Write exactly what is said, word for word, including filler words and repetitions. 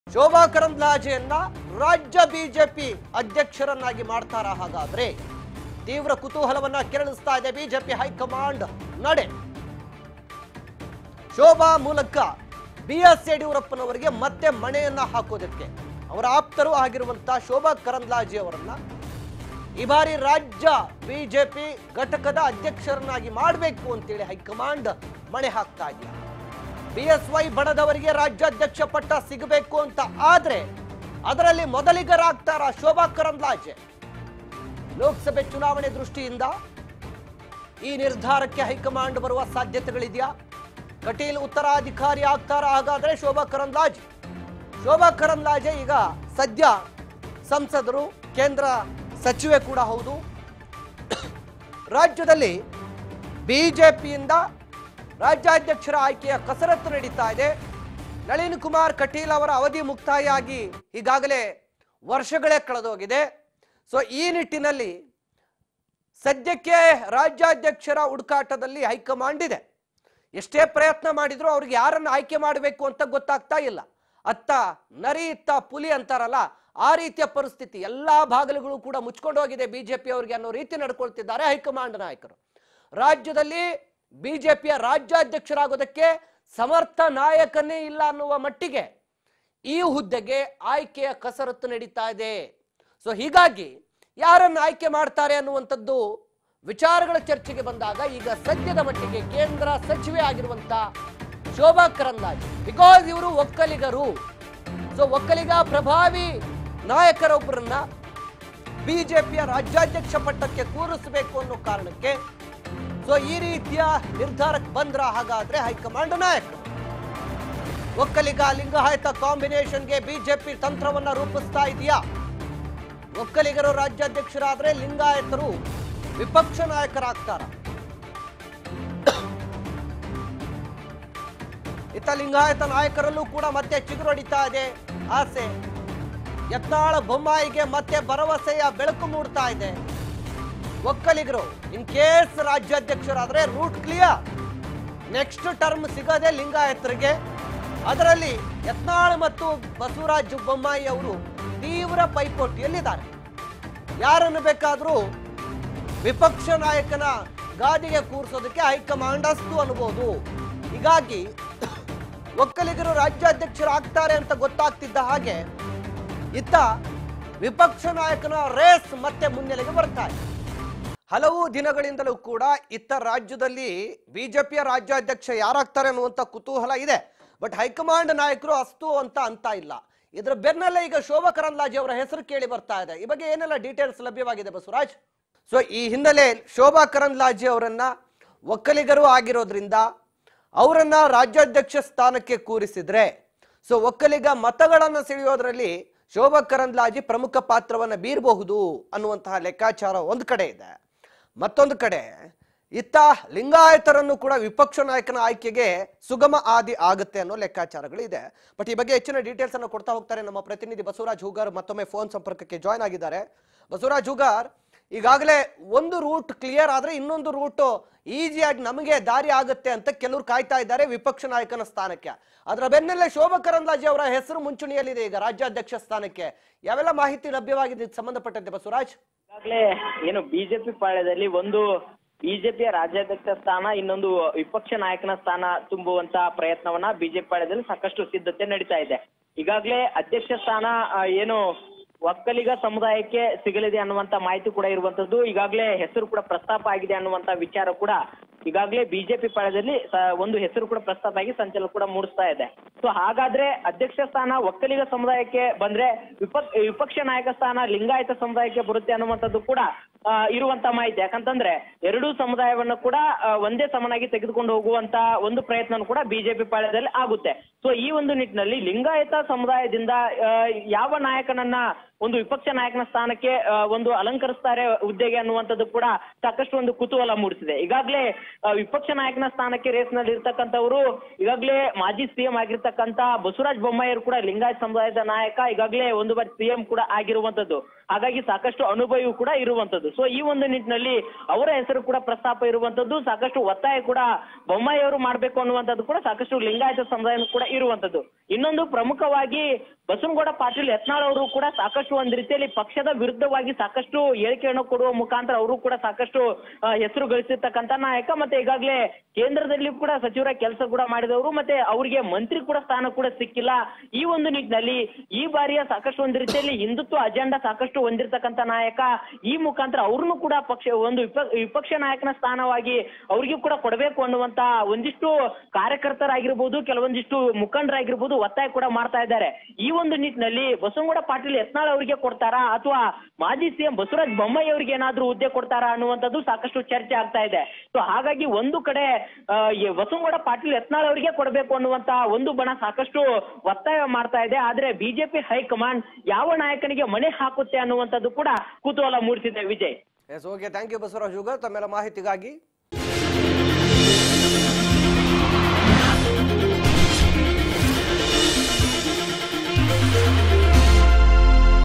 ಶೋಭಾ ಕರಂದ್ಲಾಜೆಯನ್ನ ರಾಜ್ಯ ಬಿಜೆಪಿ ಅಧ್ಯಕ್ಷರನ್ನಾಗಿ ಮಾಡ್ತಾರ ಹಾಗಾದ್ರೆ ತೀವ್ರ ಕುತೂಹಲವನ್ನ ಕೆರಳಿಸ್ತಾ ಇದೆ ಬಿಜೆಪಿ ಹೈಕಮಾಂಡ್ ನಡೆ. ಶೋಭಾ ಮೂಲಕ ಬಿ ಎಸ್ ಯಡಿಯೂರಪ್ಪನವರಿಗೆ ಮತ್ತೆ ಮಣೆಯನ್ನ ಹಾಕೋದಕ್ಕೆ ಅವರ ಆಪ್ತರು ಆಗಿರುವಂತಹ ಶೋಭಾ ಕರಂದ್ಲಾಜೆ ಅವರನ್ನ ಈ ಬಾರಿ ರಾಜ್ಯ ಬಿಜೆಪಿ ಘಟಕದ ಅಧ್ಯಕ್ಷರನ್ನಾಗಿ ಮಾಡಬೇಕು ಅಂತೇಳಿ ಹೈಕಮಾಂಡ್ ಮಣೆ ಹಾಕ್ತಾ ಇದೆಯಾ. ಬಿ ಎಸ್ ವೈ ಬಣದವರಿಗೆ ರಾಜ್ಯಾಧ್ಯಕ್ಷ ಪಟ್ಟ ಸಿಗಬೇಕು ಅಂತ ಆದ್ರೆ ಅದರಲ್ಲಿ ಮೊದಲಿಗರಾಗ್ತಾರ ಶೋಭಾ ಕರಂದ್ಲಾಜೆ. ಲೋಕಸಭೆ ಚುನಾವಣೆ ದೃಷ್ಟಿಯಿಂದ ಈ ನಿರ್ಧಾರಕ್ಕೆ ಹೈಕಮಾಂಡ್ ಬರುವ ಸಾಧ್ಯತೆಗಳಿದೆಯಾ? ಕಟೀಲ್ ಉತ್ತರಾಧಿಕಾರಿ ಆಗ್ತಾರ ಹಾಗಾದ್ರೆ ಶೋಭಾ ಕರಂದ್ಲಾಜೆ. ಶೋಭಾ ಕರಂದ್ಲಾಜೆ ಈಗ ಸದ್ಯ ಸಂಸದರು, ಕೇಂದ್ರ ಸಚಿವೆ ಕೂಡ ಹೌದು. ರಾಜ್ಯದಲ್ಲಿ ಬಿಜೆಪಿಯಿಂದ ರಾಜ್ಯಾಧ್ಯಕ್ಷರ ಆಯ್ಕೆಯ ಕಸರತ್ತು ನಡೀತಾ ಇದೆ. ನಳಿನ್ ಕುಮಾರ್ ಕಟೀಲ್ ಅವರ ಅವಧಿ ಮುಕ್ತಾಯ ಆಗಿ ಈಗಾಗಲೇ ವರ್ಷಗಳೇ ಕಳೆದೋಗಿದೆ. ಸೊ ಈ ನಿಟ್ಟಿನಲ್ಲಿ ಸದ್ಯಕ್ಕೆ ರಾಜ್ಯಾಧ್ಯಕ್ಷರ ಹುಡುಕಾಟದಲ್ಲಿ ಹೈಕಮಾಂಡ್ ಇದೆ. ಎಷ್ಟೇ ಪ್ರಯತ್ನ ಮಾಡಿದ್ರು ಅವ್ರಿಗೆ ಯಾರನ್ನು ಆಯ್ಕೆ ಮಾಡಬೇಕು ಅಂತ ಗೊತ್ತಾಗ್ತಾ ಇಲ್ಲ. ಅತ್ತ ನರಿ ಇತ್ತ ಪುಲಿ ಅಂತಾರಲ್ಲ, ಆ ರೀತಿಯ ಪರಿಸ್ಥಿತಿ. ಎಲ್ಲಾ ಭಾಗಗಳು ಕೂಡ ಮುಚ್ಕೊಂಡು ಹೋಗಿದೆ ಬಿಜೆಪಿ ಅವರಿಗೆ ಅನ್ನೋ ರೀತಿ ನಡ್ಕೊಳ್ತಿದ್ದಾರೆ ಹೈಕಮಾಂಡ್ ನಾಯಕರು. ರಾಜ್ಯದಲ್ಲಿ ಬಿಜೆಪಿಯ ರಾಜ್ಯಾಧ್ಯಕ್ಷರಾಗೋದಕ್ಕೆ ಸಮರ್ಥ ನಾಯಕನೇ ಇಲ್ಲ ಅನ್ನುವ ಮಟ್ಟಿಗೆ ಈ ಹುದ್ದೆಗೆ ಆಯ್ಕೆಯ ಕಸರತ್ತು ನಡೀತಾ ಇದೆ. ಸೊ ಹೀಗಾಗಿ ಯಾರನ್ನು ಆಯ್ಕೆ ಮಾಡ್ತಾರೆ ಅನ್ನುವಂಥದ್ದು ವಿಚಾರಗಳ ಚರ್ಚೆಗೆ ಬಂದಾಗ ಈಗ ಸದ್ಯದ ಮಟ್ಟಿಗೆ ಕೇಂದ್ರ ಸಚಿವೆ ಆಗಿರುವಂತ ಶೋಭಾ ಕರಂದ್ಲಾಜೆ, ಬಿಕಾಸ್ ಇವರು ಒಕ್ಕಲಿಗರು. ಸೊ ಒಕ್ಕಲಿಗ ಪ್ರಭಾವಿ ನಾಯಕರೊಬ್ಬರನ್ನ ಬಿಜೆಪಿಯ ರಾಜ್ಯಾಧ್ಯಕ್ಷ ಪಟ್ಟಕ್ಕೆ ಕೂರಿಸಬೇಕು ಅನ್ನೋ ಕಾರಣಕ್ಕೆ ಸೊ ಈ ರೀತಿಯ ನಿರ್ಧಾರಕ್ಕೆ ಬಂದ್ರ ಹಾಗಾದ್ರೆ ಹೈಕಮಾಂಡ್ ನಾಯಕರು. ಒಕ್ಕಲಿಗ ಲಿಂಗಾಯತ ಕಾಂಬಿನೇಷನ್ಗೆ ಬಿಜೆಪಿ ತಂತ್ರವನ್ನ ರೂಪಿಸ್ತಾ ಇದೆಯಾ? ಒಕ್ಕಲಿಗರು ರಾಜ್ಯಾಧ್ಯಕ್ಷರಾದ್ರೆ ಲಿಂಗಾಯತರು ವಿಪಕ್ಷ ನಾಯಕರಾಗ್ತಾರ. ಇತ್ತ ಲಿಂಗಾಯತ ನಾಯಕರಲ್ಲೂ ಕೂಡ ಮತ್ತೆ ಚಿಗುರೊಡಿತಾ ಇದೆ ಆಸೆ. ಯತ್ನಾಳ ಬೊಮ್ಮಾಯಿಗೆ ಮತ್ತೆ ಭರವಸೆಯ ಬೆಳಕು ಮೂಡ್ತಾ ಇದೆ. ಒಕ್ಕಲಿಗರು ಇನ್ ಕೇಸ್ ರಾಜ್ಯಾಧ್ಯಕ್ಷರಾದ್ರೆ ರೂಟ್ ಕ್ಲಿಯರ್. ನೆಕ್ಸ್ಟ್ ಟರ್ಮ್ ಸಿಗದೆ ಲಿಂಗಾಯತರಿಗೆ. ಅದರಲ್ಲಿ ಯತ್ನಾಳ್ ಮತ್ತು ಬಸವರಾಜ ಬೊಮ್ಮಾಯಿ ಅವರು ತೀವ್ರ ಪೈಪೋಟಿಯಲ್ಲಿದ್ದಾರೆ. ಯಾರನ್ನು ಬೇಕಾದ್ರೂ ವಿಪಕ್ಷ ನಾಯಕನ ಗಾದಿಗೆ ಕೂರಿಸೋದಕ್ಕೆ ಹೈಕಮಾಂಡ್ ಅಸ್ತು ಅನ್ಬೋದು. ಹೀಗಾಗಿ ಒಕ್ಕಲಿಗರು ರಾಜ್ಯಾಧ್ಯಕ್ಷರಾಗ್ತಾರೆ ಅಂತ ಗೊತ್ತಾಗ್ತಿದ್ದ ಹಾಗೆ ಇತ್ತ ವಿಪಕ್ಷ ನಾಯಕನ ರೇಸ್ ಮತ್ತೆ ಮುನ್ನೆಲೆಗೆ ಬರ್ತಾ ಇದೆ. ಹಲವು ದಿನಗಳಿಂದಲೂ ಕೂಡ ಇತ್ತ ರಾಜ್ಯದಲ್ಲಿ ಬಿಜೆಪಿಯ ರಾಜ್ಯಾಧ್ಯಕ್ಷ ಯಾರಾಗ್ತಾರೆ ಅನ್ನುವಂಥ ಕುತೂಹಲ ಇದೆ. ಬಟ್ ಹೈಕಮಾಂಡ್ ನಾಯಕರು ಅಸ್ತು ಅಂತ ಅಂತ ಇಲ್ಲ. ಇದರ ಬೆನ್ನಲ್ಲೇ ಈಗ ಶೋಭಾ ಕರಂದ್ಲಾಜೆ ಅವರ ಹೆಸರು ಕೇಳಿ ಬರ್ತಾ ಇದೆ. ಈ ಬಗ್ಗೆ ಏನೆಲ್ಲ ಡೀಟೇಲ್ಸ್ ಲಭ್ಯವಾಗಿದೆ ಬಸವರಾಜ್? ಸೊ ಈ ಹಿನ್ನೆಲೆ ಶೋಭಾ ಕರಂದ್ಲಾಜೆ ಅವರನ್ನ ಒಕ್ಕಲಿಗರು ಆಗಿರೋದ್ರಿಂದ ಅವರನ್ನ ರಾಜ್ಯಾಧ್ಯಕ್ಷ ಸ್ಥಾನಕ್ಕೆ ಕೂರಿಸಿದ್ರೆ ಸೊ ಒಕ್ಕಲಿಗ ಮತಗಳನ್ನ ಸೆಳೆಯೋದ್ರಲ್ಲಿ ಶೋಭಾ ಕರಂದ್ಲಾಜೆ ಪ್ರಮುಖ ಪಾತ್ರವನ್ನ ಬೀರಬಹುದು ಅನ್ನುವಂತಹ ಲೆಕ್ಕಾಚಾರ ಒಂದು ಕಡೆ ಇದೆ. ಮತ್ತೊಂದು ಕಡೆ ಇತ್ತ ಲಿಂಗಾಯತರನ್ನು ಕೂಡ ವಿಪಕ್ಷ ನಾಯಕನ ಆಯ್ಕೆಗೆ ಸುಗಮ ಆದಿ ಆಗುತ್ತೆ ಅನ್ನೋ ಲೆಕ್ಕಾಚಾರಗಳು ಇದೆ. ಬಟ್ ಈ ಬಗ್ಗೆ ಹೆಚ್ಚಿನ ಡೀಟೇಲ್ಸ್ ಅನ್ನು ಕೊಡ್ತಾ ಹೋಗ್ತಾರೆ ನಮ್ಮ ಪ್ರತಿನಿಧಿ ಬಸವರಾಜ್ ಹೂಗಾರ್. ಮತ್ತೊಮ್ಮೆ ಫೋನ್ ಸಂಪರ್ಕಕ್ಕೆ ಜಾಯ್ನ್ ಆಗಿದ್ದಾರೆ. ಬಸವರಾಜ್ ಹೂಗಾರ್, ಈಗಾಗಲೇ ಒಂದು ರೂಟ್ ಕ್ಲಿಯರ್ ಆದ್ರೆ ಇನ್ನೊಂದು ರೂಟ್ ಈಸಿಯಾಗಿ ನಮಗೆ ದಾರಿ ಆಗುತ್ತೆ ಅಂತ ಕೆಲವರು ಕಾಯ್ತಾ ಇದ್ದಾರೆ ವಿಪಕ್ಷ ನಾಯಕನ ಸ್ಥಾನಕ್ಕೆ. ಅದರ ಬೆನ್ನಲ್ಲೇ ಶೋಭಾ ಕರಂದ್ಲಾಜೆ ಅವರ ಹೆಸರು ಮುಂಚೂಣಿಯಲ್ಲಿದೆ ಈಗ ರಾಜ್ಯಾಧ್ಯಕ್ಷ ಸ್ಥಾನಕ್ಕೆ. ಯಾವೆಲ್ಲ ಮಾಹಿತಿ ಲಭ್ಯವಾಗಿದೆ ಸಂಬಂಧಪಟ್ಟಂತೆ ಬಸವರಾಜ್? ಈಗಾಗಲೇ ಏನು ಬಿಜೆಪಿ ಪಾಳ್ಯದಲ್ಲಿ ಒಂದು ಬಿಜೆಪಿಯ ರಾಜ್ಯಾಧ್ಯಕ್ಷ ಸ್ಥಾನ, ಇನ್ನೊಂದು ವಿಪಕ್ಷ ನಾಯಕನ ಸ್ಥಾನ ತುಂಬುವಂತ ಪ್ರಯತ್ನವನ್ನ ಬಿಜೆಪಿ ಪಾಳ್ಯದಲ್ಲಿ ಸಾಕಷ್ಟು ಸಿದ್ಧತೆ ನಡೀತಾ ಇದೆ. ಈಗಾಗಲೇ ಅಧ್ಯಕ್ಷ ಸ್ಥಾನ ಏನು ಒಕ್ಕಲಿಗ ಸಮುದಾಯಕ್ಕೆ ಸಿಗಲಿದೆ ಅನ್ನುವಂತ ಮಾಹಿತಿ ಕೂಡ ಇರುವಂತದ್ದು. ಈಗಾಗಲೇ ಹೆಸರು ಕೂಡ ಪ್ರಸ್ತಾಪ ಆಗಿದೆ ಅನ್ನುವಂತ ವಿಚಾರ ಕೂಡ ಈಗಾಗಲೇ ಬಿಜೆಪಿ ಪಾಳ್ಯದಲ್ಲಿ ಒಂದು ಹೆಸರು ಕೂಡ ಪ್ರಸ್ತಾಪ ಆಗಿ ಸಂಚಲನ ಕೂಡ ಮೂಡಿಸ್ತಾ ಇದೆ. ಸೊ ಹಾಗಾದ್ರೆ ಅಧ್ಯಕ್ಷ ಸ್ಥಾನ ಒಕ್ಕಲಿಗ ಸಮುದಾಯಕ್ಕೆ ಬಂದ್ರೆ ವಿಪಕ್ಷ ವಿಪಕ್ಷ ನಾಯಕ ಸ್ಥಾನ ಲಿಂಗಾಯತ ಸಮುದಾಯಕ್ಕೆ ಬರುತ್ತೆ ಅನ್ನುವಂಥದ್ದು ಕೂಡ ಇರುವಂತ ಮಾಹಿತಿ. ಯಾಕಂತಂದ್ರೆ ಎರಡೂ ಸಮುದಾಯವನ್ನು ಕೂಡ ಒಂದೇ ಸಮನಾಗಿ ತೆಗೆದುಕೊಂಡು ಹೋಗುವಂತ ಒಂದು ಪ್ರಯತ್ನ ಕೂಡ ಬಿಜೆಪಿ ಪಾಳ್ಯದಲ್ಲಿ ಆಗುತ್ತೆ. ಸೊ ಈ ಒಂದು ನಿಟ್ಟಿನಲ್ಲಿ ಲಿಂಗಾಯತ ಸಮುದಾಯದಿಂದ ಯಾವ ನಾಯಕನನ್ನ ಒಂದು ವಿಪಕ್ಷ ನಾಯಕನ ಸ್ಥಾನಕ್ಕೆ ಒಂದು ಅಲಂಕರಿಸ್ತಾರೆ ಹುದ್ದೆಗೆ ಅನ್ನುವಂಥದ್ದು ಕೂಡ ಸಾಕಷ್ಟು ಒಂದು ಕುತೂಹಲ ಮೂಡಿಸಿದೆ. ಈಗಾಗಲೇ ವಿಪಕ್ಷ ನಾಯಕನ ಸ್ಥಾನಕ್ಕೆ ರೇಸ್ ನಲ್ಲಿ ಇರ್ತಕ್ಕಂಥವ್ರು ಈಗಾಗಲೇ ಮಾಜಿ ಸಿಎಂ ಆಗಿರ್ತಕ್ಕಂಥ ಬಸವರಾಜ ಬೊಮ್ಮಾಯಿಯವರು ಕೂಡ ಲಿಂಗಾಯತ ಸಮುದಾಯದ ನಾಯಕ, ಈಗಾಗಲೇ ಒಂದು ಬಾರಿ ಸಿಎಂ ಕೂಡ ಆಗಿರುವಂತದ್ದು. ಹಾಗಾಗಿ ಸಾಕಷ್ಟು ಅನುಭವವೂ ಕೂಡ ಇರುವಂತದ್ದು. ಸೊ ಈ ಒಂದು ನಿಟ್ಟಿನಲ್ಲಿ ಅವರ ಹೆಸರು ಕೂಡ ಪ್ರಸ್ತಾಪ ಇರುವಂತದ್ದು, ಸಾಕಷ್ಟು ಒತ್ತಾಯ ಕೂಡ ಬೊಮ್ಮಾಯಿ ಅವರು ಮಾಡ್ಬೇಕು ಅನ್ನುವಂಥದ್ದು ಕೂಡ ಸಾಕಷ್ಟು ಲಿಂಗಾಯತ ಸಮುದಾಯ ಕೂಡ ಇರುವಂತದ್ದು. ಇನ್ನೊಂದು ಪ್ರಮುಖವಾಗಿ ಬಸವನಗೌಡ ಪಾಟೀಲ್ ಯತ್ನಾಳ್ ಅವರು ಕೂಡ ಸಾಕಷ್ಟು ಒಂದ್ ರೀತಿಯಲ್ಲಿ ಪಕ್ಷದ ವಿರುದ್ಧವಾಗಿ ಸಾಕಷ್ಟು ಹೇಳಿಕೆಯನ್ನು ಕೊಡುವ ಮುಖಾಂತರ ಅವರು ಕೂಡ ಸಾಕಷ್ಟು ಹೆಸರು ಗಳಿಸಿರ್ತಕ್ಕಂಥ ನಾಯಕ. ಮತ್ತೆ ಈಗಾಗಲೇ ಕೇಂದ್ರದಲ್ಲಿ ಕೂಡ ಸಚಿವರ ಕೆಲಸ ಕೂಡ ಮಾಡಿದವರು, ಮತ್ತೆ ಅವರಿಗೆ ಮಂತ್ರಿ ಕೂಡ ಸ್ಥಾನ ಕೂಡ ಸಿಕ್ಕಿಲ್ಲ. ಈ ಒಂದು ನಿಟ್ಟಿನಲ್ಲಿ ಈ ಬಾರಿಯ ಸಾಕಷ್ಟು ಒಂದ್ ರೀತಿಯಲ್ಲಿ ಹಿಂದುತ್ವ ಅಜೆಂಡಾ ಸಾಕಷ್ಟು ಹೊಂದಿರತಕ್ಕಂಥ ನಾಯಕ. ಈ ಮುಖಾಂತರ ಅವ್ರನ್ನು ಕೂಡ ಪಕ್ಷ ಒಂದು ವಿಪಕ್ಷ ನಾಯಕನ ಸ್ಥಾನವಾಗಿ ಅವ್ರಿಗೂ ಕೂಡ ಕೊಡಬೇಕು ಅನ್ನುವಂತ ಒಂದಿಷ್ಟು ಕಾರ್ಯಕರ್ತರಾಗಿರ್ಬೋದು, ಕೆಲವೊಂದಿಷ್ಟು ಮುಖಂಡರಾಗಿರ್ಬೋದು ಒತ್ತಾಯ ಕೂಡ ಮಾಡ್ತಾ ಇದ್ದಾರೆ. ಈ ಒಂದು ನಿಟ್ಟಿನಲ್ಲಿ ಬಸವನಗೌಡ ಪಾಟೀಲ್ ಯತ್ನಾಳ್ ಅವರಿಗೆ ಕೊಡ್ತಾರಾ ಅಥವಾ ಮಾಜಿ ಸಿಎಂ ಬಸವರಾಜ ಬೊಮ್ಮಾಯಿ ಅವರಿಗೆ ಏನಾದ್ರೂ ಹುದ್ದೆ ಕೊಡ್ತಾರಾ ಅನ್ನುವಂಥದ್ದು ಸಾಕಷ್ಟು ಚರ್ಚೆ ಆಗ್ತಾ ಇದೆ. ಸೊ ಹಾಗಾಗಿ ಒಂದು ಕಡೆ ಬಸವನಗೌಡ ಪಾಟೀಲ್ ಯತ್ನಾಳ್ ಅವರಿಗೆ ಕೊಡಬೇಕು ಅನ್ನುವಂತ ಒಂದು ಬಣ ಸಾಕಷ್ಟು ಒತ್ತಾಯ ಮಾಡ್ತಾ ಇದೆ. ಆದ್ರೆ ಬಿಜೆಪಿ ಹೈಕಮಾಂಡ್ ಯಾವ ನಾಯಕನಿಗೆ ಮಣೆ ಹಾಕುತ್ತೆ ಅನ್ನುವಂಥದ್ದು ಕೂಡ ಕುತೂಹಲ ಮೂಡಿಸಿದೆ. Vijay. Yes, okay, thank you Basavaraj Hugar ತಮ್ಮೆಲ್ಲ ಮಾಹಿತಿಗಾಗಿ.